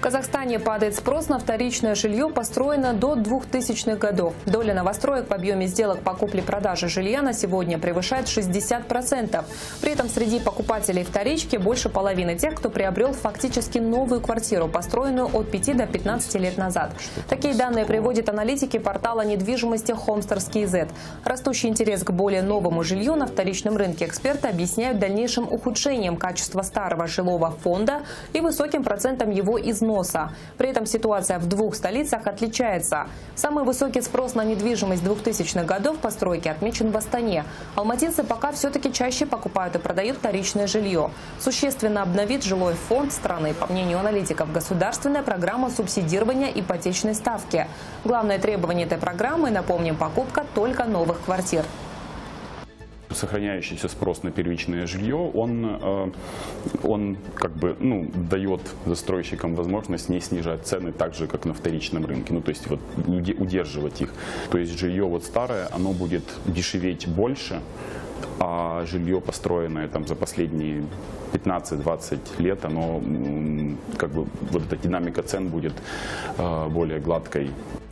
Казахстане падает спрос на вторичное жилье, построенное до 2000-х годов. Доля новостроек в объеме сделок по купле-продаже жилья на сегодня превышает 60%. При этом среди покупателей вторички больше половины тех, кто приобрел фактически новую квартиру, построенную от 5 до 15 лет назад. Такие данные приводят аналитики портала недвижимости Homester's.kz. Растущий интерес к более новому жилью на вторичном рынке эксперты объясняют дальнейшим ухудшением качества старого жилого фонда и высоким процентом его износа. При этом ситуация в двух столицах отличается. Самый высокий спрос на недвижимость 2000-х годов постройки отмечен в Астане. Алматинцы пока все-таки чаще покупают и продают вторичное жилье. Существенно обновит жилой фонд страны, по мнению аналитиков, государственная программа субсидирования ипотечной ставки. Главное требование этой программы, напомним, покупка только новых квартир. Сохраняющийся спрос на первичное жилье, он дает застройщикам возможность не снижать цены так же, как на вторичном рынке. То есть удерживать их. То есть жилье старое, оно будет дешеветь больше, а жилье, построенное за последние 15-20 лет, оно эта динамика цен будет более гладкой.